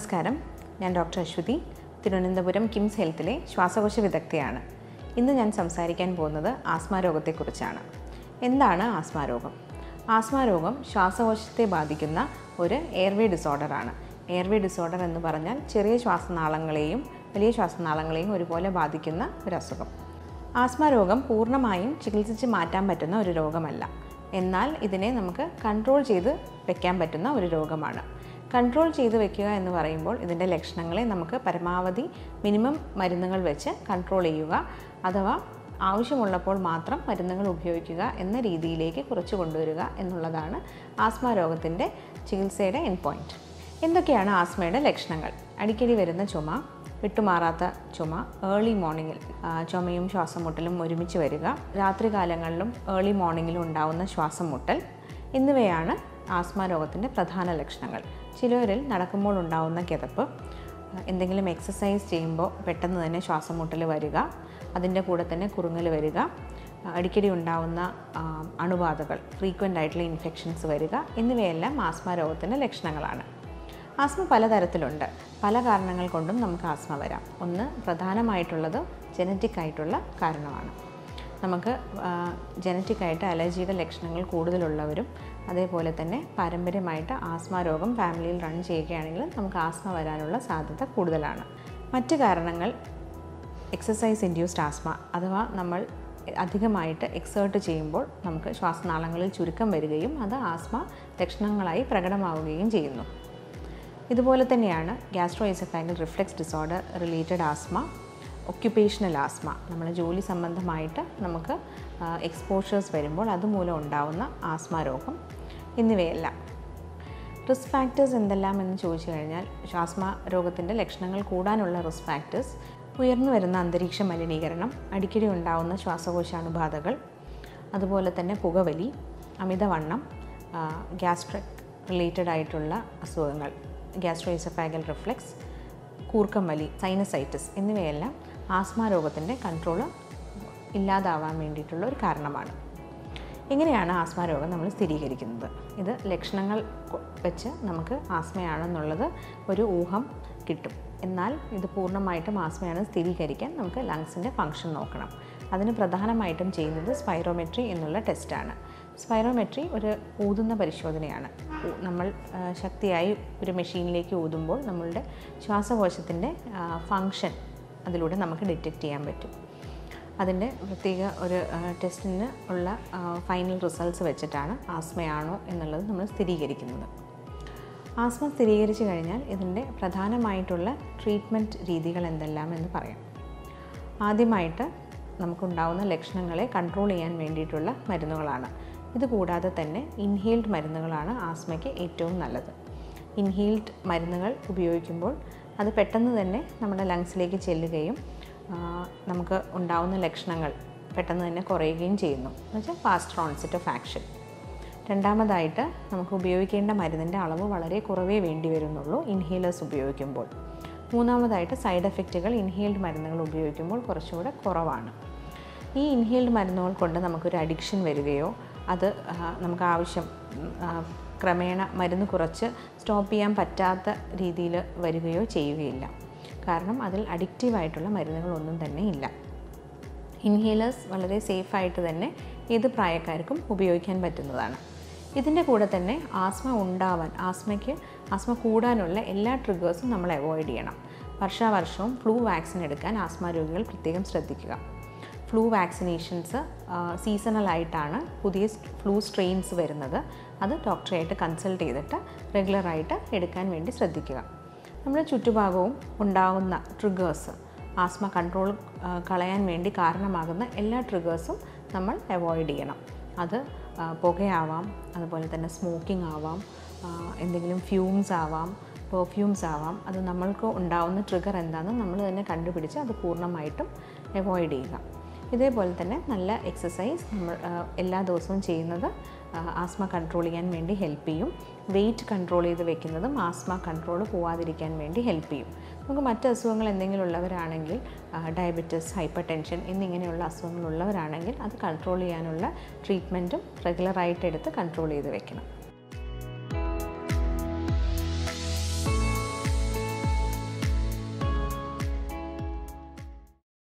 നമസ്കാരം, ഞാൻ ഡോക്ടർ അശ്വതി, തിരുവനന്തപുരം കിംസ് ഹെൽത്തിലെ ശ്വാസകോശ വിദഗ്ധയാണ്. ഇന്ന് ഞാൻ സംസാരിക്കാൻ പോകുന്നത് ആസ്മ രോഗത്തെക്കുറിച്ചാണ്. എന്താണ് ആസ്മ രോഗം? ആസ്മ രോഗം ശ്വാസകോശത്തെ ബാധിക്കുന്ന ഒരു എയർവേ ഡിസോർഡറാണ്. എയർവേ ഡിസോർഡർ എന്ന് പറഞ്ഞാൽ ചെറിയ ശ്വാസനാളങ്ങളെയും വലിയ ശ്വാസനാളങ്ങളെയും ഒരുപോലെ ബാധിക്കുന്ന ഒരു അസുഖം. ആസ്മ രോഗം പൂർണ്ണമായും ചികിത്സിച്ച് മാറ്റാൻ പറ്റുന്ന ഒരു രോഗമല്ല. എന്നാൽ ഇതിനെ നമുക്ക് കൺട്രോൾ ചെയ്ത് വെക്കാൻ പറ്റുന്ന ഒരു രോഗമാണ്. കൺട്രോൾ ചെയ്ത് വെക്കുക എന്ന് പറയുമ്പോൾ ഇതിൻ്റെ ലക്ഷണങ്ങളെ നമുക്ക് പരമാവധി മിനിമം മരുന്നുകൾ വെച്ച് കൺട്രോൾ ചെയ്യുക, അഥവാ ആവശ്യമുള്ളപ്പോൾ മാത്രം മരുന്നുകൾ ഉപയോഗിക്കുക എന്ന രീതിയിലേക്ക് കുറച്ച് കൊണ്ടുവരിക എന്നുള്ളതാണ് ആസ്മ രോഗത്തിൻ്റെ ചികിത്സയുടെ എൻഡ് പോയിൻറ്റ്. എന്തൊക്കെയാണ് ആസ്മയുടെ ലക്ഷണങ്ങൾ? അടിക്കടി വരുന്ന ചുമ, വിട്ടുമാറാത്ത ചുമ, ഏർലി മോർണിംഗിൽ ചുമയും ശ്വാസം മുട്ടലും ഒരുമിച്ച് വരിക, രാത്രികാലങ്ങളിലും ഏർലി മോർണിംഗിലും ഉണ്ടാവുന്ന ശ്വാസം മുട്ടൽ എന്നിവയാണ് ആസ്മ രോഗത്തിൻ്റെ പ്രധാന ലക്ഷണങ്ങൾ. ചിലരിൽ നടക്കുമ്പോൾ ഉണ്ടാവുന്ന കിതപ്പ്, എന്തെങ്കിലും എക്സസൈസ് ചെയ്യുമ്പോൾ പെട്ടെന്ന് തന്നെ ശ്വാസം മുട്ടൽ വരിക, അതിൻ്റെ കൂടെ തന്നെ കുറുങ്ങൽ വരിക, അടിക്കടി ഉണ്ടാവുന്ന അണുബാധകൾ, ഫ്രീക്വൻ്റ് ആയിട്ടുള്ള ഇൻഫെക്ഷൻസ് വരിക എന്നിവയെല്ലാം ആസ്മ രോഗത്തിൻ്റെ ലക്ഷണങ്ങളാണ്. ആസ്മ പലതരത്തിലുണ്ട്. പല കാരണങ്ങൾ കൊണ്ടും നമുക്ക് ആസ്മ വരാം. ഒന്ന് പ്രധാനമായിട്ടുള്ളത് ജനറ്റിക് ആയിട്ടുള്ള കാരണമാണ്. നമുക്ക് ജനറ്റിക്കായിട്ട് അലർജിയുടെ ലക്ഷണങ്ങൾ കൂടുതലുള്ളവരും അതേപോലെ തന്നെ പാരമ്പര്യമായിട്ട് ആസ്മ രോഗം ഫാമിലിയിൽ റൺ ചെയ്യുകയാണെങ്കിൽ നമുക്ക് ആസ്മ വരാനുള്ള സാധ്യത കൂടുതലാണ്. മറ്റ് കാരണങ്ങൾ എക്സസൈസ് ഇൻഡ്യൂസ്ഡ് ആസ്മ, അഥവാ നമ്മൾ അധികമായിട്ട് എക്സേർട്ട് ചെയ്യുമ്പോൾ നമുക്ക് ശ്വാസനാളങ്ങളിൽ ചുരുക്കം വരികയും അത് ആസ്മ ലക്ഷണങ്ങളായി പ്രകടമാവുകയും ചെയ്യുന്നു. ഇതുപോലെ തന്നെയാണ് gastroesophageal reflux disorder related asthma, occupational asthma, നമ്മുടെ ജോലി സംബന്ധമായിട്ട് നമുക്ക് എക്സ്പോഷേഴ്സ് വരുമ്പോൾ അതുമൂലം ഉണ്ടാവുന്ന ആസ്മ രോഗം എന്നിവയെല്ലാം. റിസ്ക് ഫാക്ടേഴ്സ് എന്തെല്ലാം എന്ന് ചോദിച്ചു കഴിഞ്ഞാൽ, ആസ്മ രോഗത്തിൻ്റെ ലക്ഷണങ്ങൾ കൂടാനുള്ള റിസ്ക് ഫാക്ടേഴ്സ് ഉയർന്നു വരുന്ന അന്തരീക്ഷ മലിനീകരണം, അടിക്കടി ഉണ്ടാവുന്ന ശ്വാസകോശാണുബാധകൾ, അതുപോലെ തന്നെ പുകവലി, അമിതവണ്ണം, ഗ്യാസ്ട്രിക് റിലേറ്റഡ് ആയിട്ടുള്ള അസുഖങ്ങൾ, ഗ്യാസ്ട്രോഎസോഫാഗൽ റിഫ്ലക്സ്, കൂർക്കം വലി, സൈനസൈറ്റിസ് എന്നിവയെല്ലാം ആസ്മ രോഗത്തിൻ്റെ കൺട്രോൾ ഇല്ലാതാവാൻ വേണ്ടിയിട്ടുള്ള ഒരു കാരണമാണ്. എങ്ങനെയാണ് ആസ്മ രോഗം നമ്മൾ സ്ഥിരീകരിക്കുന്നത്? ഇത് ലക്ഷണങ്ങൾ വെച്ച് നമുക്ക് ആസ്മയാണെന്നുള്ളത് ഒരു ഊഹം കിട്ടും. എന്നാൽ ഇത് പൂർണ്ണമായിട്ടും ആസ്മയാണ് സ്ഥിരീകരിക്കാൻ നമുക്ക് ലങ്സിൻ്റെ ഫങ്ഷൻ നോക്കണം. അതിന് പ്രധാനമായിട്ടും ചെയ്യുന്നത് സ്പൈറോമെട്രി എന്നുള്ള ടെസ്റ്റാണ്. സ്പൈറോമെട്രി ഒരു ഊതുന്ന പരിശോധനയാണ്. നമ്മൾ ശക്തിയായി ഒരു മെഷീനിലേക്ക് ഊതുമ്പോൾ നമ്മളുടെ ശ്വാസകോശത്തിൻ്റെ ഫങ്ഷൻ അതിലൂടെ നമുക്ക് ഡിറ്റക്റ്റ് ചെയ്യാൻ പറ്റും. അതിൻ്റെ പ്രത്യേക ഒരു ടെസ്റ്റിന് ഉള്ള ഫൈനൽ റിസൾട്ട്സ് വെച്ചിട്ടാണ് ആസ്മയാണോ എന്നുള്ളത് നമ്മൾ സ്ഥിരീകരിക്കുന്നത്. ആസ്മ സ്ഥിരീകരിച്ചു കഴിഞ്ഞാൽ ഇതിൻ്റെ പ്രധാനമായിട്ടുള്ള ട്രീറ്റ്മെൻറ്റ് രീതികൾ എന്തെല്ലാം എന്ന് പറയാം. ആദ്യമായിട്ട് നമുക്കുണ്ടാവുന്ന ലക്ഷണങ്ങളെ കൺട്രോൾ ചെയ്യാൻ വേണ്ടിയിട്ടുള്ള മരുന്നുകളാണ്. ഇതുകൂടാതെ തന്നെ ഇൻഹെയിൽഡ് മരുന്നുകളാണ് ആസ്മയ്ക്ക് ഏറ്റവും നല്ലത്. ഇൻഹെയിൽഡ് മരുന്നുകൾ ഉപയോഗിക്കുമ്പോൾ അത് പെട്ടെന്ന് തന്നെ നമ്മുടെ ലങ്സിലേക്ക് ചെല്ലുകയും നമുക്ക് ഉണ്ടാവുന്ന ലക്ഷണങ്ങൾ പെട്ടെന്ന് തന്നെ കുറയുകയും ചെയ്യുന്നു. എന്നുവെച്ചാൽ ഫാസ്റ്റർ ഓൺസെറ്റ് ഓഫ് ആക്ഷൻ. രണ്ടാമതായിട്ട് നമുക്ക് ഉപയോഗിക്കേണ്ട മരുന്നിൻ്റെ അളവ് വളരെ കുറവേ വേണ്ടി വരുന്നുള്ളൂ ഇൻഹേലേഴ്സ് ഉപയോഗിക്കുമ്പോൾ. മൂന്നാമതായിട്ട് സൈഡ് എഫക്റ്റുകൾ ഇൻഹെയിൽഡ് മരുന്നുകൾ ഉപയോഗിക്കുമ്പോൾ കുറച്ചുകൂടെ കുറവാണ്. ഈ ഇൻഹെയിൽഡ് മരുന്നുകൾ കൊണ്ട് നമുക്കൊരു അഡിക്ഷൻ വരികയോ അത് നമുക്ക് ആവശ്യം ക്രമേണ മരുന്ന് കുറച്ച് സ്റ്റോപ്പ് ചെയ്യാൻ പറ്റാത്ത രീതിയിൽ വരികയോ ചെയ്യുകയില്ല. കാരണം അതിൽ അഡിക്റ്റീവായിട്ടുള്ള മരുന്നുകളൊന്നും തന്നെ ഇല്ല. ഇൻഹേലേഴ്സ് വളരെ സേഫായിട്ട് തന്നെ ഏത് പ്രായക്കാർക്കും ഉപയോഗിക്കാൻ പറ്റുന്നതാണ്. ഇതിൻ്റെ കൂടെ തന്നെ ആസ്മ കൂടാനുള്ള എല്ലാ ട്രിഗേഴ്സും നമ്മൾ അവോയ്ഡ് ചെയ്യണം. വർഷാവർഷവും ഫ്ലൂ വാക്സിൻ എടുക്കാൻ ആസ്മ രോഗികൾ പ്രത്യേകം ശ്രദ്ധിക്കുക. ഫ്ലൂ വാക്സിനേഷൻസ് സീസണലായിട്ടാണ് പുതിയ ഫ്ലൂ സ്ട്രെയിൻസ് വരുന്നത്. അത് ഡോക്ടറായിട്ട് കൺസൾട്ട് ചെയ്തിട്ട് റെഗുലറായിട്ട് എടുക്കാൻ വേണ്ടി ശ്രദ്ധിക്കുക. നമ്മുടെ ചുറ്റുഭാഗവും ഉണ്ടാകുന്ന ട്രിഗേഴ്സ്, ആസ്മ കൺട്രോൾ കളയാൻ വേണ്ടി കാരണമാകുന്ന എല്ലാ ട്രിഗേഴ്സും നമ്മൾ അവോയ്ഡ് ചെയ്യണം. അത് പുകയാവാം, അതുപോലെ തന്നെ സ്മോക്കിംഗ് ആവാം, എന്തെങ്കിലും ഫ്യൂംസ് ആവാം, പെർഫ്യൂംസ് ആവാം. അത് നമ്മൾക്ക് ഉണ്ടാവുന്ന ട്രിഗർ എന്താണെന്ന് നമ്മൾ തന്നെ കണ്ടുപിടിച്ച് അത് പൂർണ്ണമായിട്ടും അവോയ്ഡ് ചെയ്യുക. ഇതേപോലെ തന്നെ നല്ല എക്സസൈസ് നമ്മൾ എല്ലാ ദിവസവും ചെയ്യുന്നത് ആസ്മ കൺട്രോൾ ചെയ്യാൻ വേണ്ടി ഹെൽപ്പ് ചെയ്യും. വെയിറ്റ് കൺട്രോൾ ചെയ്ത് വെക്കുന്നതും ആസ്മ കൺട്രോൾ പോവാതിരിക്കാൻ വേണ്ടി ഹെൽപ്പ് ചെയ്യും. നമുക്ക് മറ്റ് അസുഖങ്ങൾ എന്തെങ്കിലും ഉള്ളവരാണെങ്കിൽ, ഡയബറ്റിസ്, ഹൈപ്പർ ടെൻഷൻ എന്നിങ്ങനെയുള്ള അസുഖങ്ങളുള്ളവരാണെങ്കിൽ അത് കൺട്രോൾ ചെയ്യാനുള്ള ട്രീറ്റ്മെൻറ്റും റെഗുലറായിട്ട് എടുത്ത് കൺട്രോൾ ചെയ്ത് വെക്കണം.